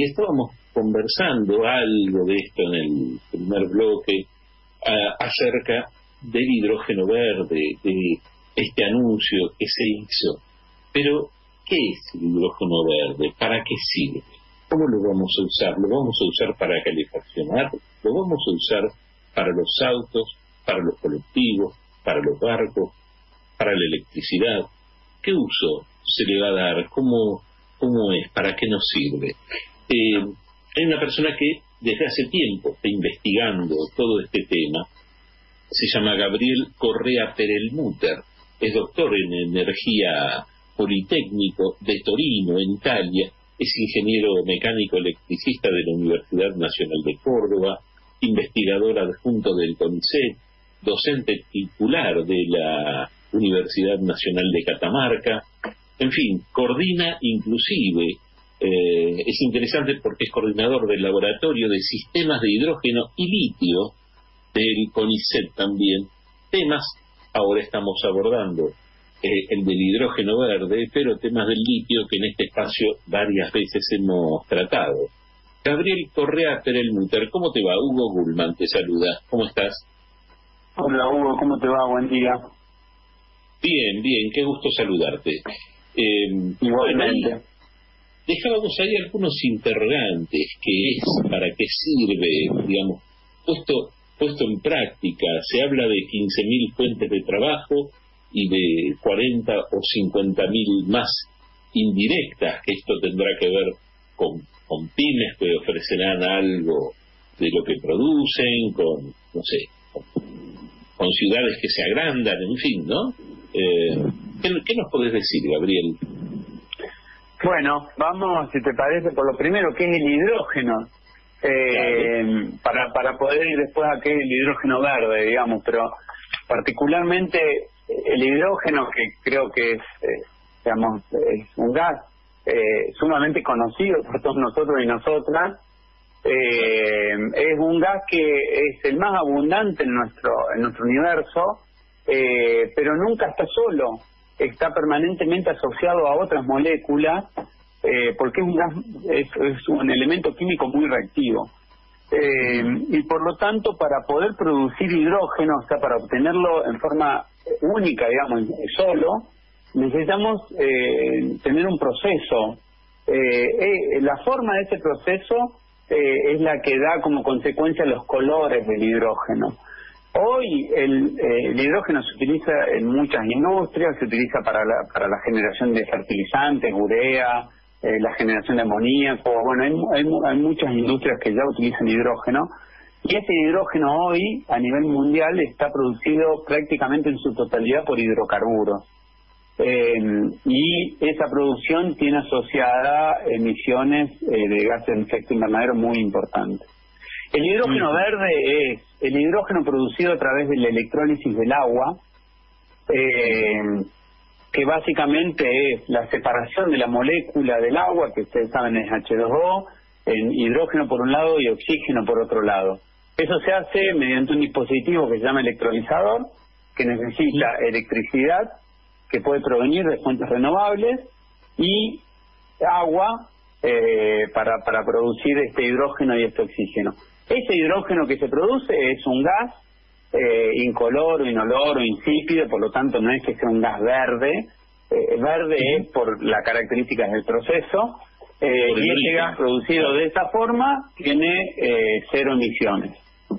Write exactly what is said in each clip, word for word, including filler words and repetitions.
y estábamos conversando algo de esto en el primer bloque a, acerca del hidrógeno verde, de este anuncio que se hizo. Pero, ¿qué es el hidrógeno verde? ¿Para qué sirve? ¿Cómo lo vamos a usar? ¿Lo vamos a usar para calefaccionar? ¿Lo vamos a usar para los autos, para los colectivos, para los barcos, para la electricidad? ¿Qué uso se le va a dar? ¿Cómo, cómo es? ¿Para qué nos sirve? Eh, hay una persona que desde hace tiempo está investigando todo este tema. Se llama Gabriel Correa Perelmuter. Es doctor en energía politécnico de Torino, en Italia. Es ingeniero mecánico electricista de la Universidad Nacional de Córdoba, investigador adjunto del CONICET, docente titular de la Universidad Nacional de Catamarca. En fin, coordina inclusive, eh, es interesante porque es coordinador del Laboratorio de Sistemas de Hidrógeno y Litio del CONICET también. Temas, ahora estamos abordando eh, el del hidrógeno verde, pero temas del litio que en este espacio varias veces hemos tratado. Gabriel Correa Perelmuter, ¿cómo te va? Hugo Gulman te saluda. ¿Cómo estás? Hola Hugo, ¿cómo te va? Buen día. Bien, bien, qué gusto saludarte. Eh, Igualmente. Bueno, dejábamos ahí algunos interrogantes, qué es, para qué sirve, digamos, puesto, puesto en práctica. Se habla de quince mil fuentes de trabajo y de cuarenta o cincuenta mil más indirectas, que esto tendrá que ver con, con pymes que ofrecerán algo de lo que producen, con, no sé, con, con ciudades que se agrandan, en fin, ¿no? Eh, ¿qué, ¿Qué nos podés decir, Gabriel? Bueno, vamos, si te parece, por lo primero, ¿qué es el hidrógeno? Eh, claro. para, para poder ir después a qué es el hidrógeno verde, digamos, pero particularmente el hidrógeno, que creo que es, eh, digamos, es un gas eh, sumamente conocido por todos nosotros y nosotras, eh, es un gas que es el más abundante en nuestro, en nuestro universo, eh, pero nunca está solo, está permanentemente asociado a otras moléculas, eh, porque es un gas, es, es un elemento químico muy reactivo. Eh, y por lo tanto, para poder producir hidrógeno, o sea, para obtenerlo en forma única, digamos, solo, necesitamos eh, tener un proceso. Eh, eh, la forma de ese proceso eh, es la que da como consecuencia los colores del hidrógeno. Hoy el, eh, el hidrógeno se utiliza en muchas industrias, se utiliza para la, para la generación de fertilizantes, urea, eh, la generación de amoníaco. Bueno, hay, hay, hay muchas industrias que ya utilizan hidrógeno, y ese hidrógeno hoy a nivel mundial está producido prácticamente en su totalidad por hidrocarburos. Eh, y esa producción tiene asociada emisiones eh, de gases de efecto invernadero muy importantes. El hidrógeno sí. verde es el hidrógeno producido a través de la electrólisis del agua, eh, que básicamente es la separación de la molécula del agua, que ustedes saben es hache dos o, en hidrógeno por un lado y oxígeno por otro lado. Eso se hace mediante un dispositivo que se llama electrolizador, que necesita electricidad, que puede provenir de fuentes renovables, y agua eh, para, para producir este hidrógeno y este oxígeno. Ese hidrógeno que se produce es un gas eh, incoloro, inoloro, insípido, por lo tanto no es que sea un gas verde. Eh, verde es por las características del proceso, eh, y ese gas producido de esta forma tiene eh, cero emisiones.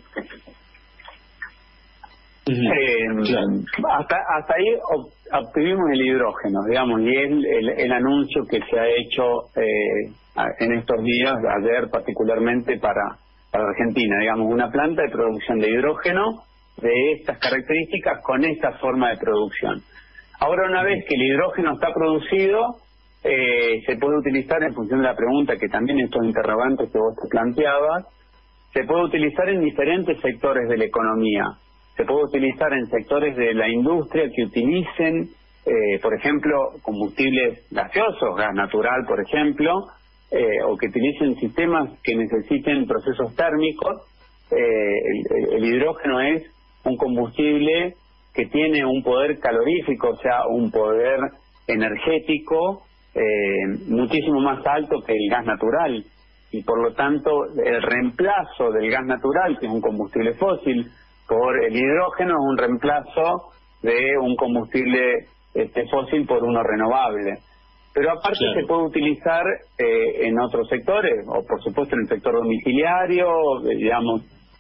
Eh, claro. hasta hasta ahí ob, obtuvimos el hidrógeno, digamos, y es el, el, el anuncio que se ha hecho eh, en estos días, ayer particularmente para, para Argentina, digamos, una planta de producción de hidrógeno de estas características con esta forma de producción. Ahora, una vez que el hidrógeno está producido, eh, se puede utilizar, en función de la pregunta que también estos interrogantes que vos te planteabas, se puede utilizar en diferentes sectores de la economía. Se puede utilizar en sectores de la industria que utilicen, eh, por ejemplo, combustibles gaseosos, gas natural, por ejemplo, eh, o que utilicen sistemas que necesiten procesos térmicos. Eh, el, el hidrógeno es un combustible que tiene un poder calorífico, o sea, un poder energético eh, muchísimo más alto que el gas natural. y por lo tanto el reemplazo del gas natural, que es un combustible fósil, por el hidrógeno es un reemplazo de un combustible este, fósil por uno renovable. Pero aparte claro. se puede utilizar eh, en otros sectores, o por supuesto en el sector domiciliario, digamos,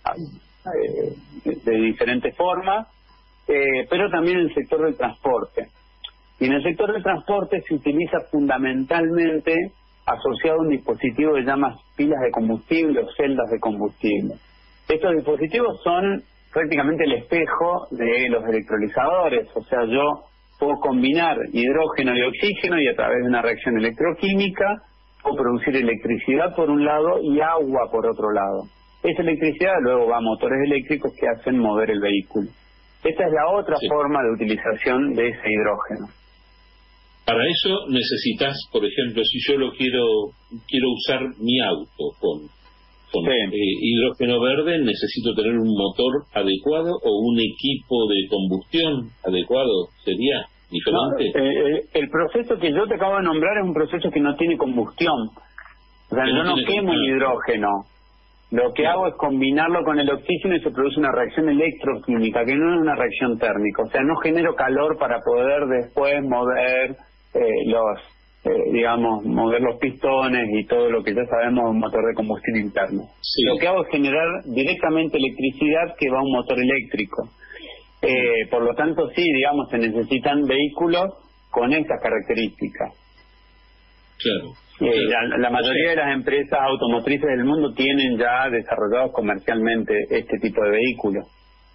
eh, de, de diferentes formas, eh, pero también en el sector del transporte. Y en el sector del transporte se utiliza fundamentalmente asociado a un dispositivo que llama pilas de combustible o celdas de combustible. Estos dispositivos son prácticamente el espejo de los electrolizadores, o sea, yo puedo combinar hidrógeno y oxígeno y a través de una reacción electroquímica puedo producir electricidad por un lado y agua por otro lado. Esa electricidad luego va a motores eléctricos que hacen mover el vehículo. Esta es la otra sí. forma de utilización de ese hidrógeno. Para eso necesitas, por ejemplo, si yo lo quiero quiero usar mi auto con, con sí. eh, hidrógeno verde, necesito tener un motor adecuado o un equipo de combustión adecuado, ¿sería diferente? No, eh, el proceso que yo te acabo de nombrar es un proceso que no tiene combustión. O sea, yo no, no quemo el hidrógeno. Lo que hago es combinarlo con el oxígeno y se produce una reacción electroquímica, que no es una reacción térmica. O sea, no genero calor para poder después mover eh, los, eh, digamos, mover los pistones y todo lo que ya sabemos de un motor de combustión interno. Sí. Lo que hago es generar directamente electricidad que va a un motor eléctrico. Eh, por lo tanto, sí, digamos, se necesitan vehículos con estas características. Claro. Eh, la, la mayoría de las empresas automotrices del mundo tienen ya desarrollados comercialmente este tipo de vehículos.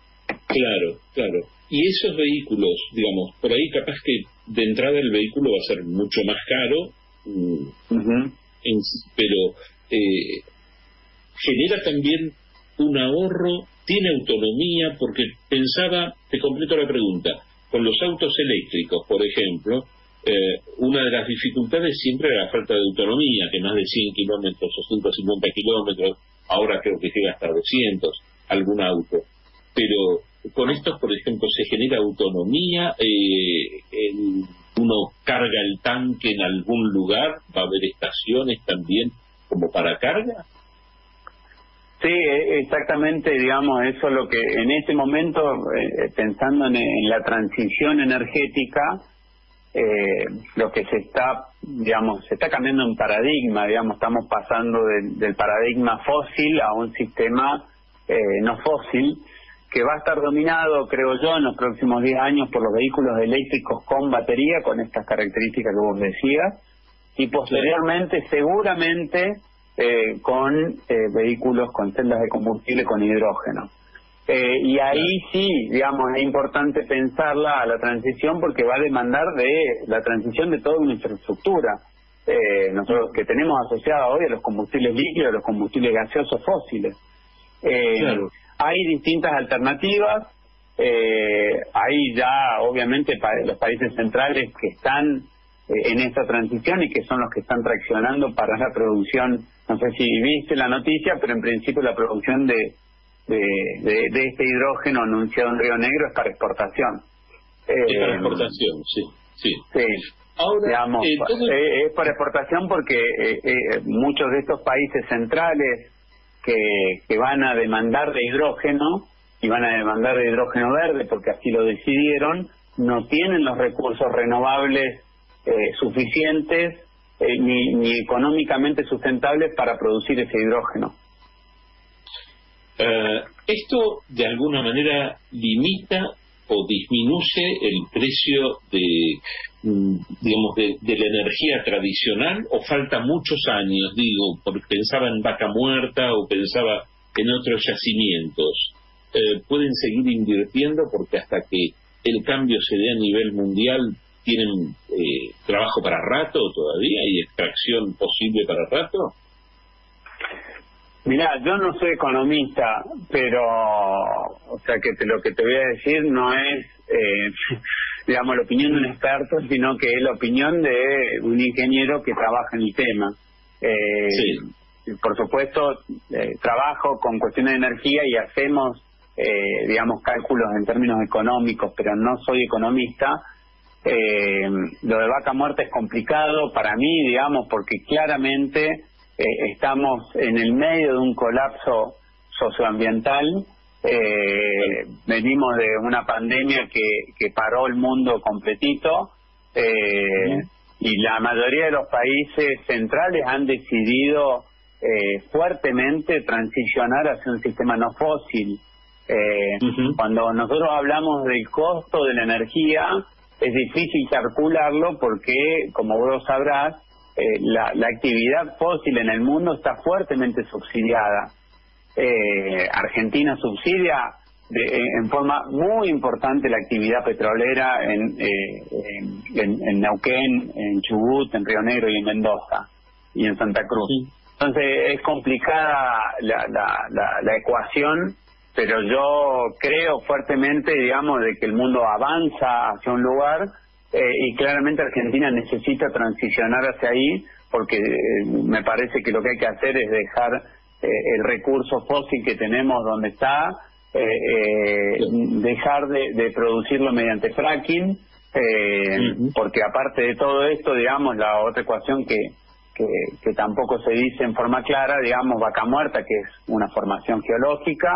Claro, claro. Y esos vehículos, digamos, por ahí capaz que de entrada el vehículo va a ser mucho más caro, uh-huh. en, pero eh, genera también un ahorro, tiene autonomía, porque pensaba, te completo la pregunta, con los autos eléctricos, por ejemplo, Eh, una de las dificultades siempre era la falta de autonomía, que más de cien kilómetros o ciento cincuenta kilómetros, ahora creo que llega hasta doscientos, algún auto. Pero con estos, por ejemplo, se genera autonomía, eh, el, uno carga el tanque en algún lugar, va a haber estaciones también como para carga. Sí, exactamente, digamos, eso es lo que en este momento, eh, pensando en, en la transición energética, Eh, lo que se está, digamos, se está cambiando un paradigma, digamos, estamos pasando del, del paradigma fósil a un sistema eh, no fósil, que va a estar dominado, creo yo, en los próximos diez años por los vehículos eléctricos con batería, con estas características que vos decías, y posteriormente, seguramente, eh, con eh, vehículos con celdas de combustible con hidrógeno. Eh, y ahí sí, digamos, es importante pensarla a la transición porque va a demandar de la transición de toda una infraestructura eh, nosotros que tenemos asociada hoy a los combustibles líquidos, a los combustibles gaseosos fósiles. Eh, claro. Hay distintas alternativas, eh, hay ya obviamente pa los países centrales que están eh, en esta transición y que son los que están traccionando para la producción, no sé si viste la noticia, pero en principio la producción de De, de, de este hidrógeno anunciado en Río Negro es para exportación. Eh, es para exportación, sí. Sí, sí. Ahora, digamos, eh, todo... eh, es para exportación porque eh, eh, muchos de estos países centrales que, que van a demandar de hidrógeno, y van a demandar de hidrógeno verde porque así lo decidieron, no tienen los recursos renovables eh, suficientes eh, ni, ni económicamente sustentables para producir ese hidrógeno. Uh, ¿Esto de alguna manera limita o disminuye el precio de, digamos, de, de la energía tradicional o falta muchos años? Digo, porque pensaba en Vaca Muerta o pensaba en otros yacimientos. Uh, ¿Pueden seguir invirtiendo porque hasta que el cambio se dé a nivel mundial tienen eh, trabajo para rato todavía y extracción posible para rato? Mirá, yo no soy economista, pero, o sea, que te, lo que te voy a decir no es, eh, digamos, la opinión de un experto, sino que es la opinión de un ingeniero que trabaja en el tema. Eh, sí. Por supuesto, eh, trabajo con cuestiones de energía y hacemos, eh, digamos, cálculos en términos económicos, pero no soy economista. Eh, lo de Vaca Muerta es complicado para mí, digamos, porque claramente eh, estamos en el medio de un colapso socioambiental. Eh, venimos de una pandemia que, que paró el mundo completito, eh, y la mayoría de los países centrales han decidido eh, fuertemente transicionar hacia un sistema no fósil. Eh, uh-huh. Cuando nosotros hablamos del costo de la energía, es difícil calcularlo porque, como vos sabrás, eh, la, la actividad fósil en el mundo está fuertemente subsidiada. Eh, Argentina subsidia de, en forma muy importante la actividad petrolera en, eh, en, en, en Neuquén, en Chubut, en Río Negro y en Mendoza y en Santa Cruz. Sí. Entonces es complicada la, la, la, la ecuación, pero yo creo fuertemente, digamos, de que el mundo avanza hacia un lugar, eh, y claramente Argentina necesita transicionar hacia ahí, porque eh, me parece que lo que hay que hacer es dejar eh, el recurso fósil que tenemos donde está, eh, eh, dejar de, de producirlo mediante fracking, eh, uh-huh. porque aparte de todo esto, digamos, la otra ecuación que, que, que tampoco se dice en forma clara, digamos, Vaca Muerta, que es una formación geológica,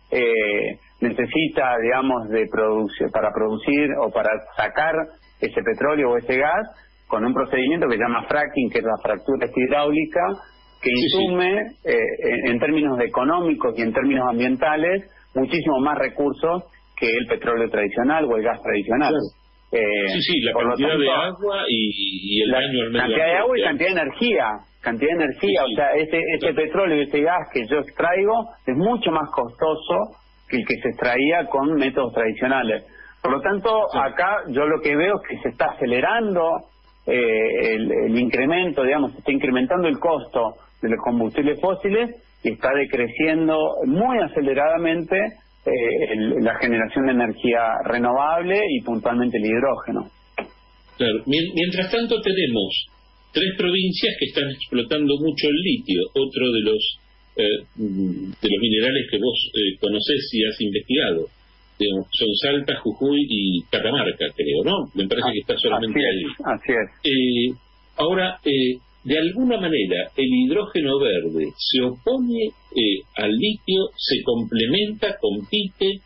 Eh, necesita, digamos, de producción para producir o para sacar ese petróleo o ese gas con un procedimiento que se llama fracking, que es la fractura hidráulica, que insume, sí, sí. Eh, en, en términos económicos y en términos ambientales, muchísimo más recursos que el petróleo tradicional o el gas tradicional. Sí, eh, sí, sí, la cantidad tanto, de agua y, y el la daño al medio cantidad de agua y cantidad de energía. Cantidad de energía, sí, sí. O sea, ese, ese sí. petróleo y ese gas que yo extraigo es mucho más costoso que el que se extraía con métodos tradicionales. Por lo tanto, sí. acá yo lo que veo es que se está acelerando eh, el, el incremento, digamos, se está incrementando el costo de los combustibles fósiles y está decreciendo muy aceleradamente eh, el, la generación de energía renovable y puntualmente el hidrógeno. Claro. Mientras tanto tenemos tres provincias que están explotando mucho el litio, otro de los eh, de los minerales que vos eh, conocés y has investigado. Digamos, son Salta, Jujuy y Catamarca, creo, ¿no? Me parece ah, que está solamente así ahí. Es, así es. Eh, ahora, eh, de alguna manera, el hidrógeno verde se opone eh, al litio, se complementa, compite.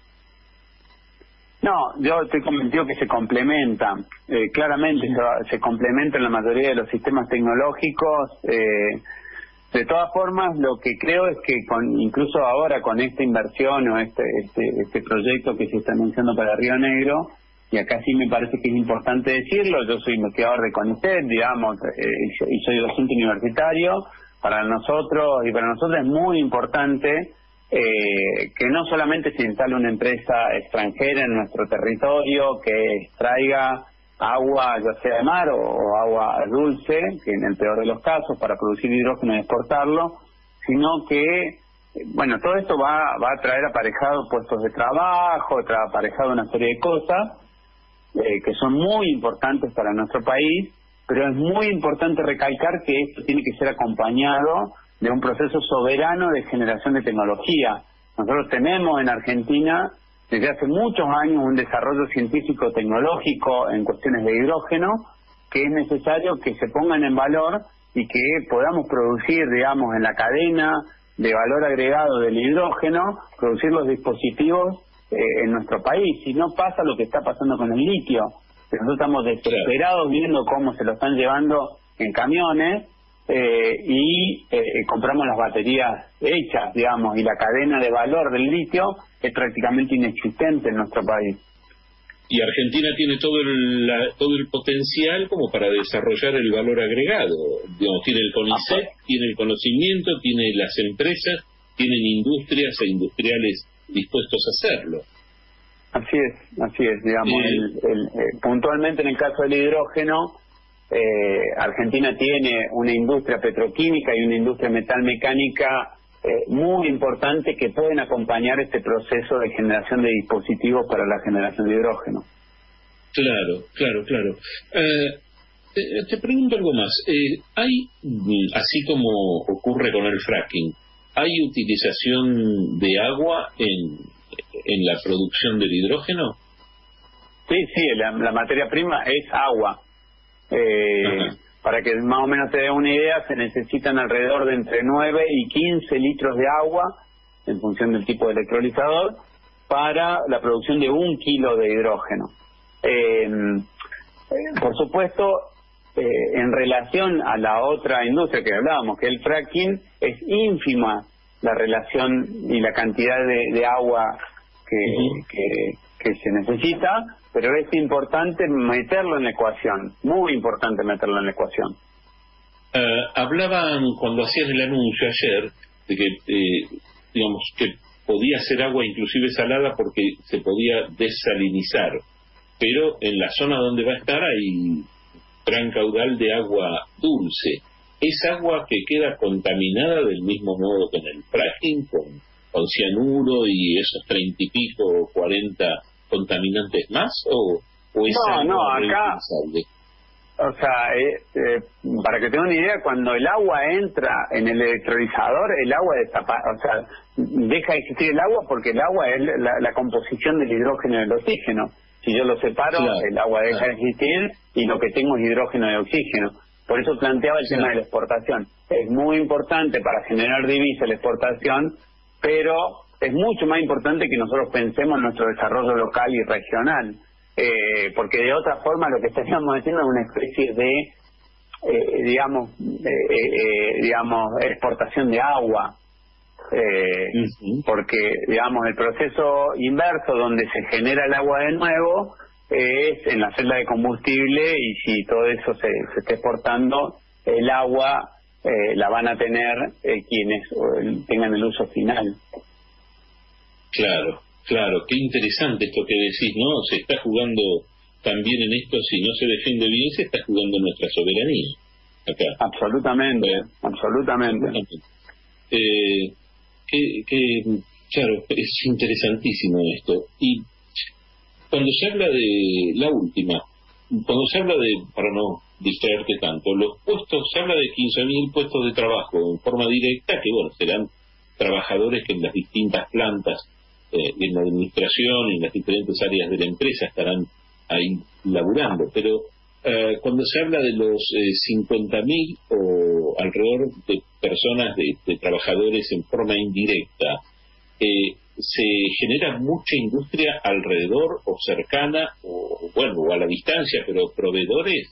No, yo estoy convencido que se complementan. Eh, claramente sí. se, se complementan la mayoría de los sistemas tecnológicos. Eh, de todas formas, lo que creo es que con incluso ahora con esta inversión o este, este, este proyecto que se está anunciando para Río Negro, y acá sí me parece que es importante decirlo, yo soy investigador de CONICET, digamos, eh, y soy docente universitario. Para nosotros, y para nosotros es muy importante Eh, que no solamente se instale una empresa extranjera en nuestro territorio que extraiga agua, ya sea de mar o, o agua dulce, que en el peor de los casos, para producir hidrógeno y exportarlo, sino que, bueno, todo esto va, va a traer aparejado puestos de trabajo, trae aparejado una serie de cosas eh, que son muy importantes para nuestro país, pero es muy importante recalcar que esto tiene que ser acompañado de un proceso soberano de generación de tecnología. Nosotros tenemos en Argentina desde hace muchos años un desarrollo científico-tecnológico en cuestiones de hidrógeno que es necesario que se pongan en valor y que podamos producir, digamos, en la cadena de valor agregado del hidrógeno, producir los dispositivos eh, en nuestro país. Si no pasa lo que está pasando con el litio, nosotros estamos desesperados viendo cómo se lo están llevando en camiones, Eh, y eh, compramos las baterías hechas, digamos, y la cadena de valor del litio es prácticamente inexistente en nuestro país. Y Argentina tiene todo el la, todo el potencial como para desarrollar el valor agregado. Digamos, tiene el CONICET, ah, tiene el conocimiento, tiene las empresas, tienen industrias e industriales dispuestos a hacerlo. Así es, así es, digamos, sí. el, el, eh, puntualmente en el caso del hidrógeno, Eh, Argentina tiene una industria petroquímica y una industria metalmecánica eh, muy importante que pueden acompañar este proceso de generación de dispositivos para la generación de hidrógeno. Claro, claro, claro. Eh, te, te pregunto algo más. Eh, ¿Hay, así como ocurre con el fracking, hay utilización de agua en, en la producción del hidrógeno? Sí, sí, la, la materia prima es agua. Eh, para que más o menos te dé una idea, se necesitan alrededor de entre nueve y quince litros de agua, en función del tipo de electrolizador, para la producción de un kilo de hidrógeno. Eh, por supuesto, eh, en relación a la otra industria que hablábamos, que el fracking, es ínfima la relación y la cantidad de, de agua que, uh-huh. que, que se necesita, pero es importante meterlo en la ecuación, muy importante meterlo en la ecuación. Uh, hablaban cuando hacían el anuncio ayer de que, eh, digamos, que podía ser agua inclusive salada porque se podía desalinizar, pero en la zona donde va a estar hay gran caudal de agua dulce. ¿Es agua que queda contaminada del mismo modo que en el fracking, con, con cianuro y esos treinta y pico o cuarenta contaminantes más? ¿O, o es no, agua no, acá, reutilizable? O sea, eh, eh, para que tengan una idea, cuando el agua entra en el electrolizador, el agua desaparece, o sea, deja de existir el agua porque el agua es la, la composición del hidrógeno y del oxígeno. Si yo lo separo, claro, el agua deja claro. de existir y lo que tengo es hidrógeno y oxígeno. Por eso planteaba el claro. tema de la exportación. Es muy importante para generar divisa la exportación, pero es mucho más importante que nosotros pensemos en nuestro desarrollo local y regional. Eh, porque de otra forma lo que estaríamos haciendo es una especie de, eh, digamos, eh, eh, digamos, exportación de agua. Eh, uh-huh. Porque, digamos, el proceso inverso donde se genera el agua de nuevo es en la celda de combustible, y si todo eso se, se está exportando, el agua eh, la van a tener eh, quienes eh, tengan el uso final. Claro, claro, qué interesante esto que decís, ¿no? Se está jugando también en esto, si no se defiende bien, se está jugando nuestra soberanía acá. Absolutamente, eh, absolutamente. Eh, que, que, claro, es interesantísimo esto. Y cuando se habla de la última, cuando se habla de, para no distraerte tanto, los puestos, se habla de quince mil puestos de trabajo en forma directa, que bueno, serán trabajadores que en las distintas plantas, eh, en la administración y en las diferentes áreas de la empresa estarán ahí laburando, pero eh, cuando se habla de los eh, cincuenta mil o alrededor de personas, de, de trabajadores en forma indirecta, eh, se genera mucha industria alrededor o cercana o bueno o a la distancia, pero proveedores.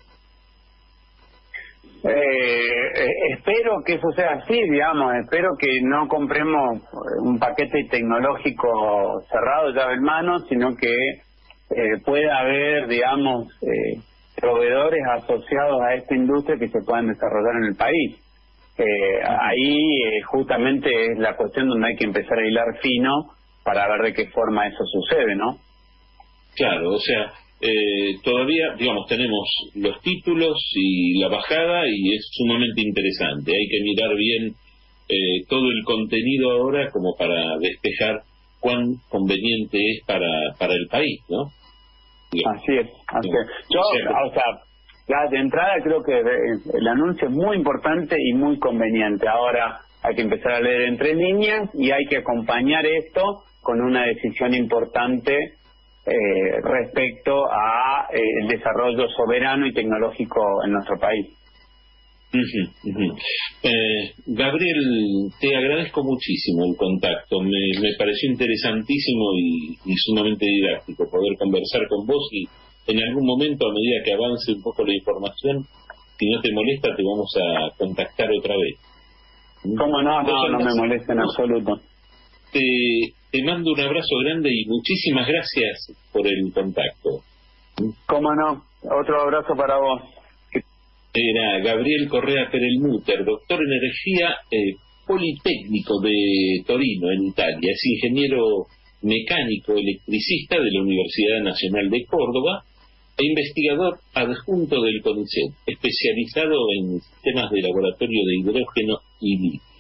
Eh, eh, espero que eso sea así, digamos, espero que no compremos un paquete tecnológico cerrado, llave en mano, sino que eh, pueda haber, digamos, eh, proveedores asociados a esta industria que se puedan desarrollar en el país. Eh, ahí eh, justamente es la cuestión donde hay que empezar a hilar fino para ver de qué forma eso sucede, ¿no? Claro, o sea, eh, todavía, digamos, tenemos los títulos y la bajada y es sumamente interesante. Hay que mirar bien eh, todo el contenido ahora como para despejar cuán conveniente es para, para el país, ¿no? Digamos. Así es, así es. Yo, o sea, ya de entrada creo que el anuncio es muy importante y muy conveniente. Ahora hay que empezar a leer entre líneas y hay que acompañar esto con una decisión importante eh, respecto a eh, el desarrollo soberano y tecnológico en nuestro país. Uh-huh, uh-huh. Eh, Gabriel, te agradezco muchísimo el contacto. Me, me pareció interesantísimo y, y sumamente didáctico poder conversar con vos, y en algún momento, a medida que avance un poco la información, si no te molesta, te vamos a contactar otra vez. ¿Cómo no? No, no me molesta en absoluto. Te, te mando un abrazo grande y muchísimas gracias por el contacto. ¿Cómo no? Otro abrazo para vos. Era Gabriel Correa Perelmuter, doctor en energía, eh, politécnico de Torino, en Italia. Es ingeniero mecánico electricista de la Universidad Nacional de Córdoba e investigador adjunto del CONICET, especializado en sistemas de laboratorio de hidrógeno y litio.